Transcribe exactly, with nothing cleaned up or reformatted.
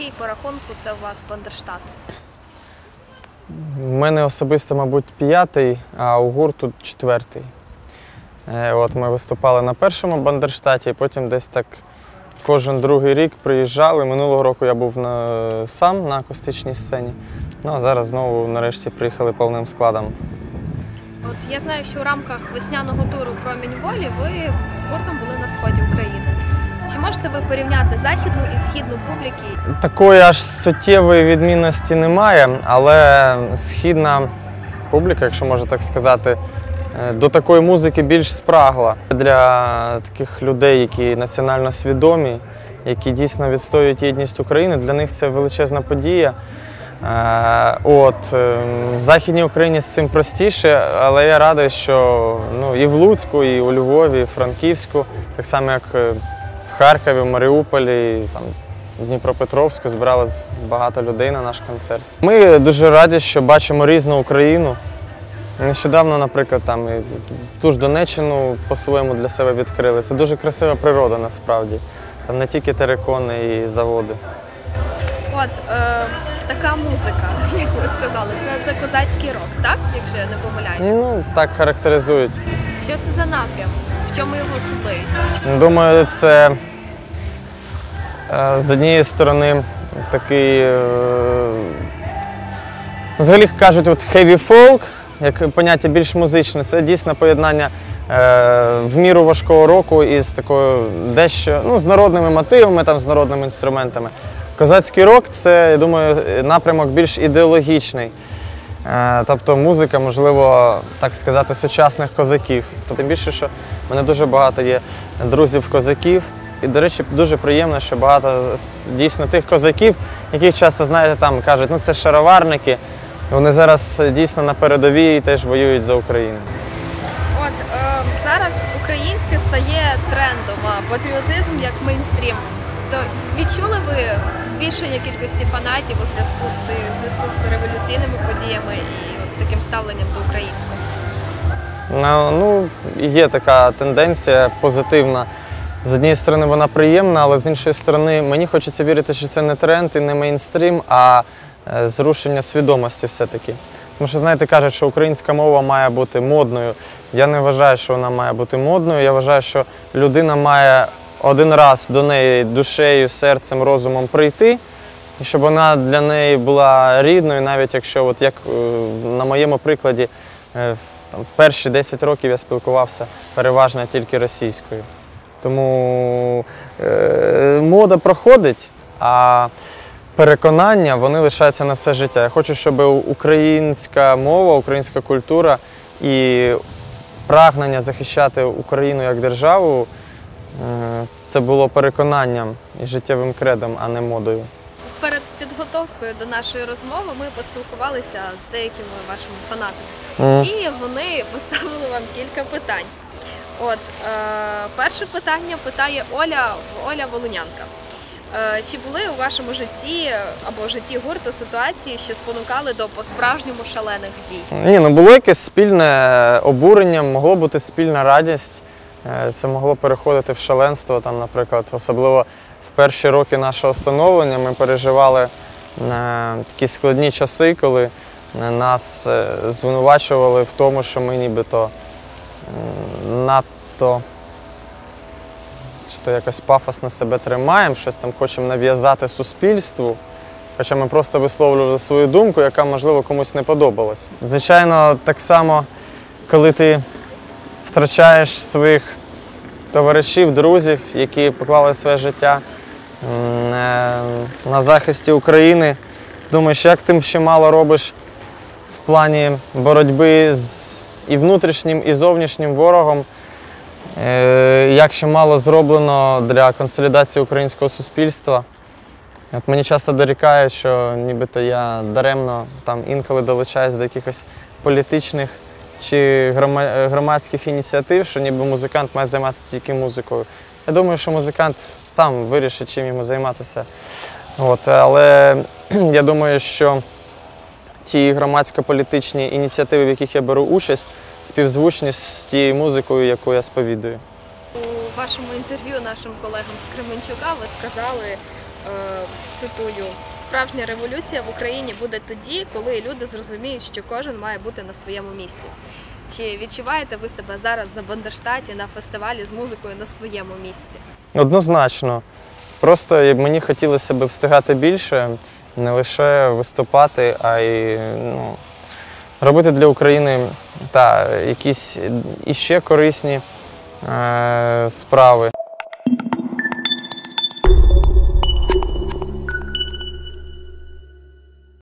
який по рахунку це у вас Бандерштат? У мене особисто, мабуть, п'ятий, а у гурту четвертий. От ми виступали на першому Бандерштаті, і потім десь так кожен другий рік приїжджали. Минулого року я був на, сам на акустичній сцені, ну а зараз знову нарешті приїхали повним складом. От я знаю, що у рамках весняного туру «Промінь волі» ви з гуртом були на сході України. Чи можете ви порівняти західну і східну публіки? Такої аж суттєвої відмінності немає, але східна публіка, якщо можна так сказати, до такої музики більш спрагла. Для таких людей, які національно свідомі, які дійсно відстоюють єдність України, для них це величезна подія. От, в Західній Україні з цим простіше, але я радий, що ну, і в Луцьку, і у Львові, і в Франківську, так само як в Харкові, в Маріуполі, там, в Дніпропетровську збиралось багато людей на наш концерт. Ми дуже раді, що бачимо різну Україну. Нещодавно, наприклад, там, ту ж Донеччину по-своєму для себе відкрили. Це дуже красива природа насправді. Там не тільки терикони і заводи. От, е, така музика, як ви сказали, це, це козацький рок, так? Якщо я не помиляюся? Ну, так характеризують. Що це за напрям? В чому його особливість? Думаю, це з однієї сторони такий, взагалі кажуть, от heavy folk, як поняття більш музичне, це дійсно поєднання в міру важкого року із такою дещо, ну, з народними мотивами, там, з народними інструментами. Козацький рок – це, я думаю, напрямок більш ідеологічний. Тобто музика, можливо, так сказати, сучасних козаків. Тим більше, що в мене дуже багато є друзів-козаків. І, до речі, дуже приємно, що багато дійсно тих козаків, яких часто, знаєте, там кажуть, ну це шароварники, вони зараз дійсно на передовій теж воюють за Україну. От, е, зараз українське стає трендом, а патріотизм як мейнстрім. То відчули ви збільшення кількості фанатів у зв'язку з, в зв'язку з революційними подіями і от таким ставленням до українського? Ну, є така тенденція позитивна. З однієї сторони вона приємна, але з іншої сторони мені хочеться вірити, що це не тренд і не мейнстрім, а зрушення свідомості все-таки. Тому що, знаєте, кажуть, що українська мова має бути модною. Я не вважаю, що вона має бути модною. Я вважаю, що людина має один раз до неї душею, серцем, розумом прийти, і щоб вона для неї була рідною, навіть якщо, от як на моєму прикладі, там, перші десять років я спілкувався переважно тільки російською. Тому е, мода проходить, а переконання, вони лишаються на все життя. Я хочу, щоб українська мова, українська культура і прагнення захищати Україну як державу, е, це було переконанням і життєвим кредом, а не модою. Перед підготовкою до нашої розмови ми поспілкувалися з деякими вашими фанатами. Mm. І вони поставили вам кілька питань. От, е, перше питання питає Оля, Оля Волинянка. Е, чи були у вашому житті або в житті гурту ситуації, що спонукали до по-справжньому шалених дій? Ні, ну було якесь спільне обурення, могло бути спільна радість. Це могло переходити в шаленство, там, наприклад, особливо в перші роки нашого становлення ми переживали е, такі складні часи, коли нас е, звинувачували в тому, що ми нібито надто що якось пафосно себе тримаємо, щось там хочемо нав'язати суспільству, хоча ми просто висловлювали свою думку, яка, можливо, комусь не подобалась. Звичайно, так само, коли ти втрачаєш своїх товаришів, друзів, які поклали своє життя на захисті України, думаєш, як ти ще мало робиш в плані боротьби з і внутрішнім, і зовнішнім ворогом, як ще мало зроблено для консолідації українського суспільства. От мені часто дорікають, що нібито я даремно там інколи долучаюсь до якихось політичних чи громадських ініціатив, що ніби музикант має займатися тільки музикою. Я думаю, що музикант сам вирішить, чим йому займатися. От, але я думаю, що ті громадсько-політичні ініціативи, в яких я беру участь, співзвучні з тією музикою, яку я сповідую. У вашому інтерв'ю нашим колегам з Кременчука ви сказали, цитую, справжня революція в Україні буде тоді, коли люди зрозуміють, що кожен має бути на своєму місці. Чи відчуваєте ви себе зараз на Бандерштаті, на фестивалі з музикою на своєму місці? Однозначно. Просто мені хотілося б встигати більше, не лише виступати, а й ну, робити для України та, якісь іще корисні е, справи.